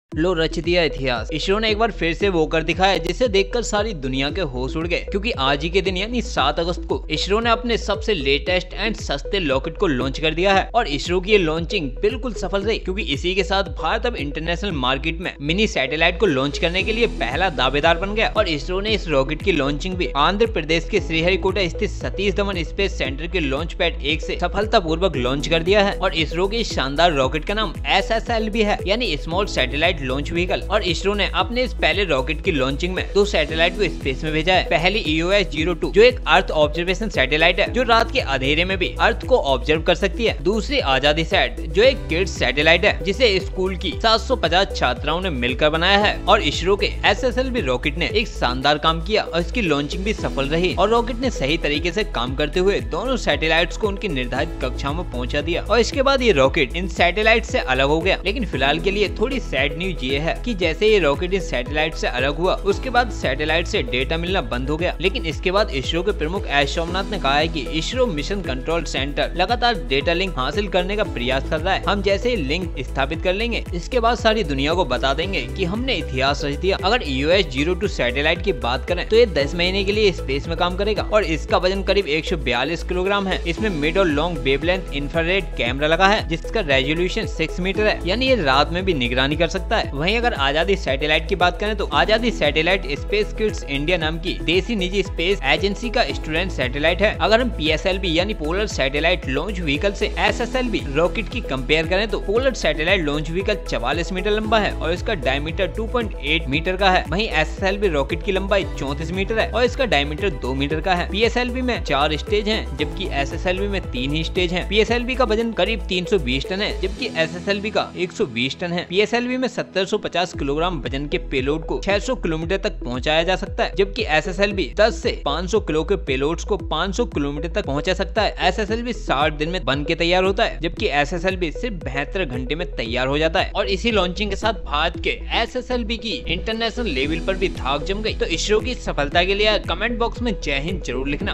लो रच दिया इतिहास। इसरो ने एक बार फिर से वो कर दिखाया जिसे देखकर सारी दुनिया के होश उड़ गए, क्योंकि आज ही के दिन यानी 7 अगस्त को इसरो ने अपने सबसे लेटेस्ट एंड सस्ते रॉकेट को लॉन्च कर दिया है। और इसरो की ये लॉन्चिंग बिल्कुल सफल रही, क्योंकि इसी के साथ भारत अब इंटरनेशनल मार्केट में मिनी सैटेलाइट को लॉन्च करने के लिए पहला दावेदार बन गया। और इसरो ने इस रॉकेट की लॉन्चिंग भी आंध्र प्रदेश के श्रीहरिकोटा स्थित सतीश धवन स्पेस सेंटर के लॉन्च पैड 1 से सफलतापूर्वक लॉन्च कर दिया है। और इसरो के इस शानदार रॉकेट का नाम SSL भी है, यानी स्मॉल सैटेलाइट लॉन्च व्हीकल। और इसरो ने अपने इस पहले रॉकेट की लॉन्चिंग में 2 सैटेलाइट को स्पेस में भेजा है। पहली EOS-02 जो एक अर्थ ऑब्जर्वेशन सैटेलाइट है, जो रात के अंधेरे में भी अर्थ को ऑब्जर्व कर सकती है। दूसरी आजादी सैट जो एक किड्स सैटेलाइट है, जिसे स्कूल की 750 छात्राओं ने मिलकर बनाया है। और इसरो के SSLV रॉकेट ने एक शानदार काम किया और इसकी लॉन्चिंग भी सफल रही। और रॉकेट ने सही तरीके से काम करते हुए दोनों सैटेलाइट्स को उनकी निर्धारित कक्षाओं में पहुंचा दिया। और इसके बाद ये रॉकेट इन सैटेलाइट से अलग हो गया। लेकिन फिलहाल के लिए थोड़ी सैड न्यूज ये है कि जैसे ये रॉकेट इस सैटेलाइट से अलग हुआ, उसके बाद सैटेलाइट से डेटा मिलना बंद हो गया। लेकिन इसके बाद इसरो के प्रमुख एस सोमनाथ ने कहा है कि इसरो मिशन कंट्रोल सेंटर लगातार डेटा लिंक हासिल करने का प्रयास कर रहा है। हम जैसे ही लिंक स्थापित कर लेंगे, इसके बाद सारी दुनिया को बता देंगे कि हमने इतिहास रच दिया। अगर EOS-02 सैटेलाइट की बात करें तो ये 10 महीने के लिए स्पेस में काम करेगा और इसका वजन करीब 142 किलोग्राम है। इसमें मिड और लॉन्ग वेवलेंथ इंफ्रारेड कैमरा लगा है, जिसका रेजोल्यूशन 6 मीटर है, यानी ये रात में भी निगरानी कर सकता है। वहीं अगर आजादी सैटेलाइट की बात करें तो आजादी सैटेलाइट स्पेस किड्स इंडिया नाम की देसी निजी स्पेस एजेंसी का स्टूडेंट सैटेलाइट है। अगर हम PSLV यानी पोलर सैटेलाइट लॉन्च व्हीकल से SSLV रॉकेट की कंपेयर करें तो polar satellite launch vehicle 44 metre लंबा है और इसका डायमीटर 2.8 मीटर का है। वहीं SSLV रॉकेट की लंबाई 34 मीटर है और इसका डायमीटर 2 मीटर का है। PSLV में 4 स्टेज हैं, जबकि SSLV में 3 ही स्टेज हैं। PSLV का वजन करीब 320 टन है, जबकि SSLV का 120 टन है। PSLV में 1750 किलोग्राम वजन के पेलोड को 600 किलोमीटर तक पहुंचाया जा सकता है, जबकि SSLV 10 से 500 किलो के पेलोड्स को 500 किलोमीटर तक पहुंचा सकता है। SSLV 60 दिन में बन के तैयार होता है, जबकि SSLV सिर्फ 72 घंटे में तैयार हो जाता है। और इसी लॉन्चिंग के साथ भारत के SSLV की इंटरनेशनल लेवल पर भी धाक जम गई। तो इसरो की सफलता के लिए कमेंट बॉक्स में जय हिंद जरूर लिखना।